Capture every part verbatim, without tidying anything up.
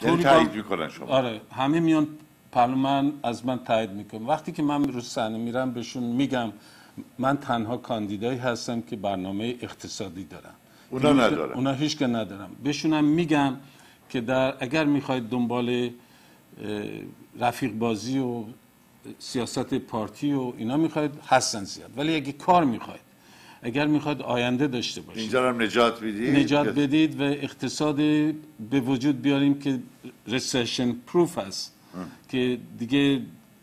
یعنی تایید میکنن شما؟ آره همه میان پارلمان از من تایید میکنم. وقتی که من رو صحنه میرم بهشون میگم من تنها کاندیدایی هستم که برنامه اقتصادی دارم، اونا ندارن. اونا هیچ که ندارم. بهشونم میگم که در اگر میخواید دنبال رفیق بازی و سیاست پارتی و اینا میخواید هستن زیاد، ولی اگه کار میخواید، اگر میخواید آینده داشته باشید، اینجا هم نجات بدید نجات بدید و اقتصاد به وجود بیاریم که ریسیشن پروف هست ام. که دیگه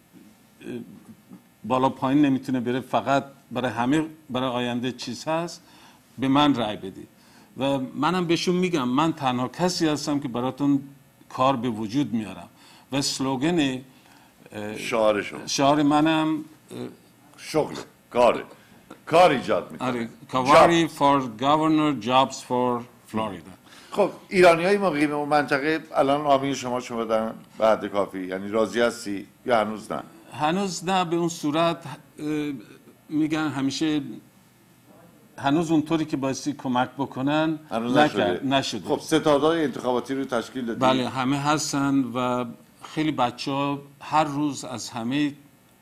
بالا پایین نمیتونه بره، فقط برای همه برای آینده چیز هست، به من رأی بدید. و منم بهشون میگم من تنها کسی هستم که براتون کار به وجود میارم و اسلوگن شعار شما شعار منم شغل کاره کار ایجاد میکنه. آره کاواری فور گورنر جابز فور فلوریدا. خب ایرانی های مقیم اون منطقه الان آمین شما شما بدن بعد کافی، یعنی راضی هستی یا هنوز نه؟ هنوز نه به اون صورت. میگن همیشه هنوز اونطوری که بایستی کمک بکنن نشده. نشده. خب ستادهای انتخاباتی رو تشکیل دادید؟ بله همه هستن و خیلی بچه ها هر روز از همه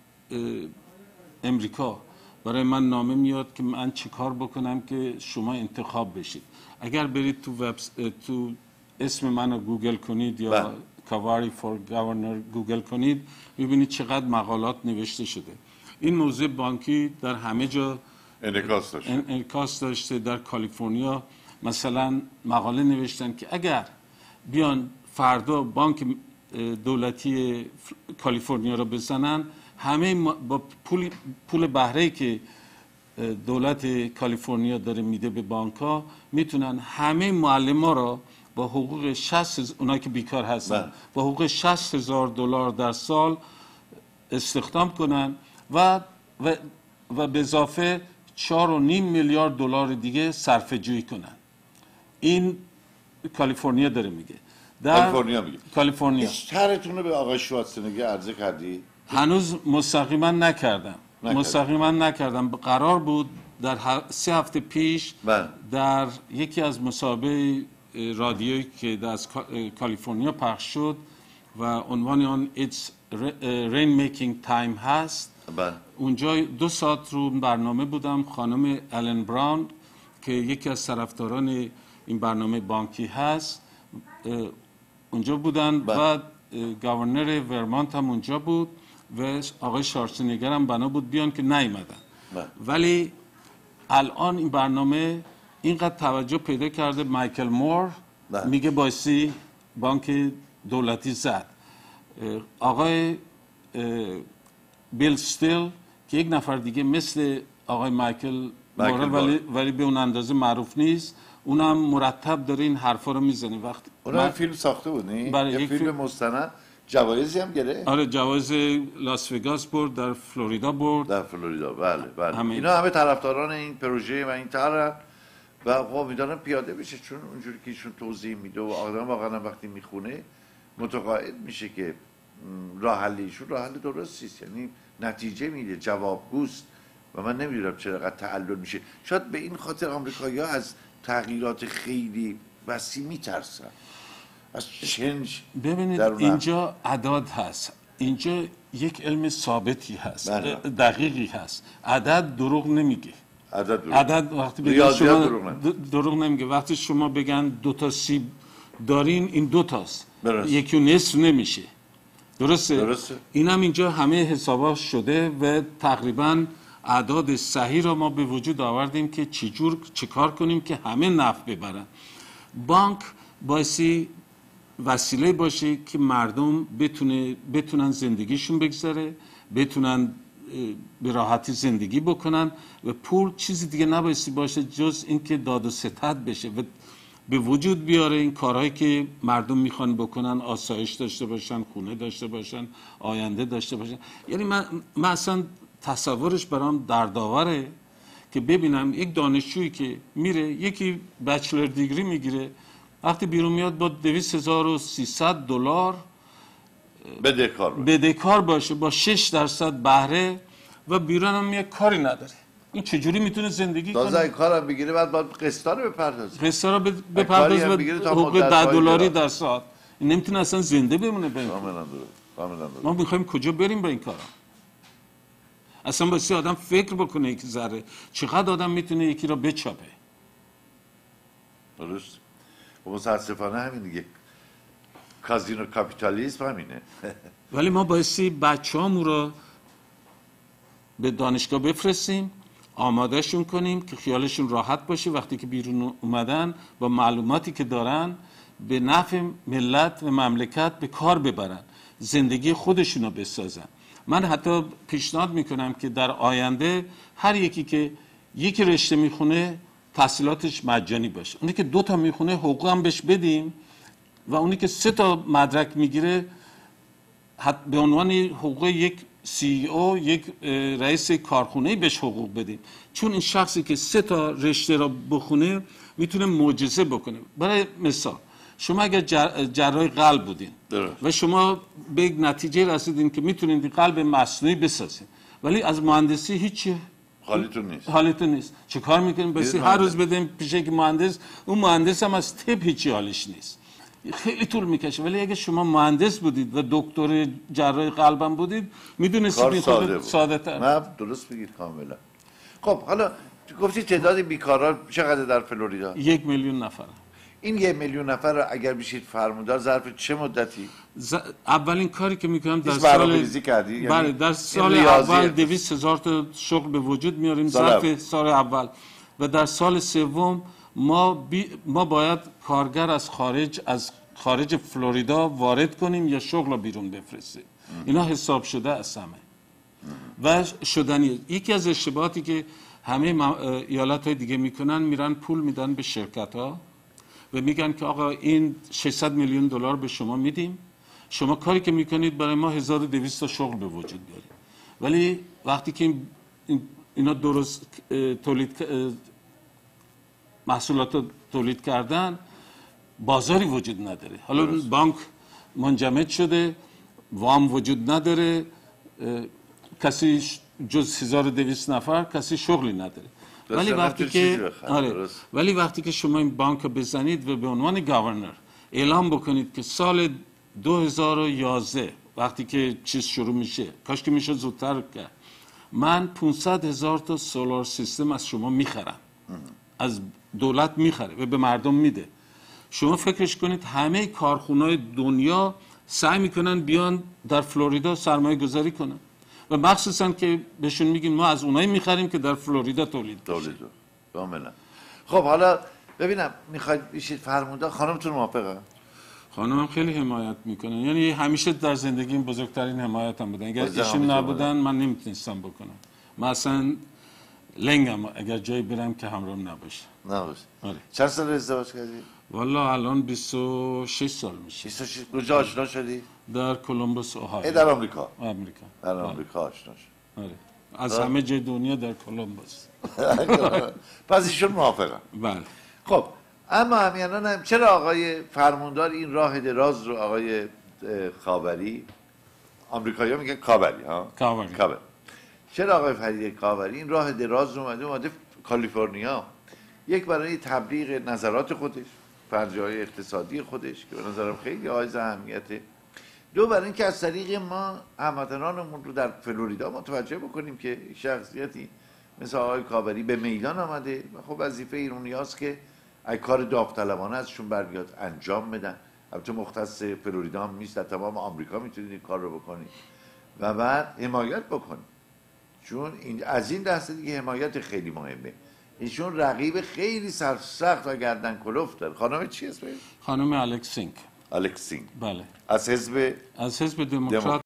امریکا برای من نامه میاد که من چی کار بکنم که شما انتخاب بشید. اگر برید تو وب تو اسم منو گوگل کنید یا کاواری فور گورنر گوگل کنید میبینید چقدر مقالات نوشته شده. این موضوع بانکی در همه جا انعکاس داشته. انعکاس داشته. در کالیفرنیا مثلا مقاله نوشتن که اگر بیان فردا بانک دولتی کالیفرنیا رو بزنن، همه با پول پول بهره‌ای که دولت کالیفرنیا داره میده به بانک‌ها میتونن همه معلم‌ها رو با حقوق شصت اونایی که بیکار هستن با حقوق شصت هزار دلار در سال استخدام کنن و و و به اضافه چهار و نیم میلیارد دلار دیگه صرفه جویی کنن. این کالیفرنیا داره میگه. در کالیفرنیا میگه. کالیفرنیا. اشتهارتون رو به آقای شوارزنگر عرضه کردی؟ هنوز مستقیما نکردم. مستقیما نکردم. قرار بود در سه هفته پیش من. در یکی از مسابقه رادیویی که از کالیفرنیا پخش شد و عنوان آن It's Rain Making Time هست، بله. اونجا دو ساعت رو برنامه بودم. خانم الن براون که یکی از طرفداران این برنامه بانکی هست اونجا بودن بله. و گورنر ورمانت هم اونجا بود و آقای شوارزنگر هم بنا بود بیان که نیومدن. بله. ولی الان این برنامه اینقدر توجه پیدا کرده. مایکل مور بله. میگه بایستی بانک دولتی زد. آقای بیل ستیل که یک نفر دیگه مثل آقای مایکل مور ولی ولی به اون اندازه معروف نیست، اونم مرتب داره این حرفا رو میزنه. وقتی اونم فیلم ساخته بود نه؟ یه فیلم مستند جوایزی هم گرفت. آره جوایز لاس وگاس برد، در فلوریدا برد. در فلوریدا بله بله. همه اینا همه طرفداران این پروژه و این طرح و خب میدونم پیاده بشه، چون اونجوری که ایشون توضیح میده و آدم واقعا وقتی میخونه متقاعد میشه که راه حل ایشون راه حل درستی است، یعنی نتیجه میده، جوابگوست و من نمیدونم چرا تعلل میشه. شاید به این خاطر آمریکایی‌ها از تغییرات خیلی وسیع میترسن، از چنج. ببینید اینجا اعداد هست، اینجا یک علم ثابتی هست، بله. دقیقی هست. عدد دروغ نمیگه. عدد دروغ. عدد وقتی بگن شما دروغ نمیگه. وقتی شما بگن دو تا سیب دارین، این دو تاست، یکی نصف نمیشه. درسته؟ درسته. اینم اینجا همه حسابا شده و تقریبا اعداد صحیح را ما به وجود آوردیم که چجور چیکار کنیم که همه نفع ببرن. بانک بایستی وسیله باشه که مردم بتونه بتونن زندگیشون بگذره، بتونن به راحتی زندگی بکنن و پول چیزی دیگه نبایستی باشه جز اینکه داد و ستد بشه و به وجود بیاره این کارهایی که مردم میخوان بکنن، آسایش داشته باشن، خونه داشته باشن، آینده داشته باشن. یعنی من, من اصلا تصورش برام دردآوره که ببینم یک دانشجویی که میره یکی بچلر دیگری میگیره، وقتی بیرون میاد با دویست هزار و سیصد دلار بدهکار باشه. بدهکار باشه با شش درصد بهره و بیرون هم میاد کاری نداره. این چجوری میتونه زندگی کنه؟ تازه کارم بگیره بعد باید قسطا رو بپردازه. قسطا رو بپردازه و حقوق ده دلاری در ساعت. این نمیتونه اصلا زنده بمونه. کاملا درست، کاملا درست. ما میخوایم کجا بریم با این کارا؟ اصلا باید آدم فکر بکنه یک ذره چقدر آدم میتونه یکی را بچاپه. درست. و متاسفانه همین دیگه، کازینو کاپیتالیسم همینه. ولی ما بایستی بچه‌هامون رو به دانشگاه بفرستیم، آمادهشون کنیم که خیالشون راحت باشه وقتی که بیرون اومدن با معلوماتی که دارن به نفع ملت و مملکت به کار ببرن، زندگی خودشون رو بسازن. من حتی پیشنهاد میکنم که در آینده هر یکی که یک رشته میخونه تحصیلاتش مجانی باشه. اونی که دو تا میخونه حقوق هم بهش بدیم و اونی که سه تا مدرک میگیره به عنوان حقوق یک سی او، یک رئیس کارخونه بهش حقوق بدیم، چون این شخصی که سه تا رشته را بخونه میتونه معجزه بکنه. برای مثال شما اگر جراح قلب بودین درست. و شما به یک نتیجه رسیدین که میتونید قلب مصنوعی بسازین ولی از مهندسی هیچی حالیتون نیست حالیتون نیست، چه کار میکنیم؟ بس هر روز بدیم پیش یک مهندس، اون مهندس هم از طب هیچی حالش نیست، خیلی طول میکشه. ولی اگه شما مهندس بودید و دکتر جراح قلبم بودید میدونستید این خود ساده تر. نه درست بگید کاملا. خب حالا گفتی تعداد بیکاران چقدر در فلوریدا؟ یک میلیون نفر. این یک میلیون نفر رو اگر بشید فرماندار ظرف چه مدتی؟ ز... اولین کاری که میکنم در سال کردی؟ بله یعنی در سال اول دویست هزار تا شغل به وجود میاریم ظرف سال اول و در سال سوم ما بی... ما باید کارگر از خارج از خارج فلوریدا وارد کنیم یا شغل رو بیرون بفرستیم. اینا حساب شده از همه و شدنی. یکی از اشتباهاتی که همه ایالت های دیگه میکنن، میرن پول میدن به شرکت ها و میگن که آقا این ششصد میلیون دلار به شما میدیم، شما کاری که میکنید برای ما هزار و دویست تا شغل به وجود بیارید. ولی وقتی که اینا درست تولید محصولات تولید کردن بازاری وجود نداره. حالا درست. بانک منجمد شده، وام وجود نداره، کسی جز هزار و دویست نفر کسی شغلی نداره. ولی وقتی که آره ولی وقتی که شما این بانک رو بزنید و به عنوان گاورنر اعلام بکنید که سال دو هزار و یازده وقتی که چیز شروع میشه، کاش که میشه زودتر کرد، من پانصد هزار تا سولار سیستم از شما میخرم، از دولت میخره و به مردم میده. شما فکرش کنید همه کارخونه‌های دنیا سعی میکنن بیان در فلوریدا سرمایه گذاری کنن و مخصوصا که بهشون میگیم ما از اونایی میخریم که در فلوریدا تولید بشه. کاملا. خب حالا ببینم میخواید بشید فرمانده، خانمتون موافقه؟ خانمم خیلی حمایت میکنن، یعنی همیشه در زندگیم بزرگترین حمایتم بودن. اگر ایشون نبودن من نمیتونستم بکنم. من اصلا لنگم اگر جایی برم که همراهم نباشه. نباشه. آره. چند سال ازدواج کردی؟ والا الان بیست و شش سال میشه. بیست و شش. کجا آشنا شدی؟ در کلمبوس اوهایو. در آمریکا. آمریکا. در آمریکا آشنا شد. آره. از همه جای دنیا در کلمبوس. پس ایشون موافقه. بله. خب اما همینان چرا آقای فرماندار این راه دراز رو، آقای خاوری، آمریکایی‌ها میگن کاوری ها؟ کاوری. کاوری. چرا آقای فرید کاوری این راه دراز رو اومده اومده کالیفرنیا، یک برای تبلیغ نظرات خودش، پنجه‌های اقتصادی خودش که به نظرم خیلی حائز اهمیته، دو برای اینکه از طریق ما هموطنانمون رو در فلوریدا متوجه بکنیم که شخصیتی مثل آقای کاوری به میدان آمده و خب وظیفه ایرانیاست که ای کار داوطلبانه ازشون برمیاد انجام بدن. البته مختص فلوریدا هم نیست، در تمام آمریکا میتونید این کار رو بکنید و بعد حمایت بکنید، چون این از این دسته دیگه حمایت خیلی مهمه. ایشون رقیب خیلی سرسخت و گردن کلفت داره. خانم چی اسمش؟ خانم الکسینگ. الکسینگ. بله. از حزب از حزب دموکرات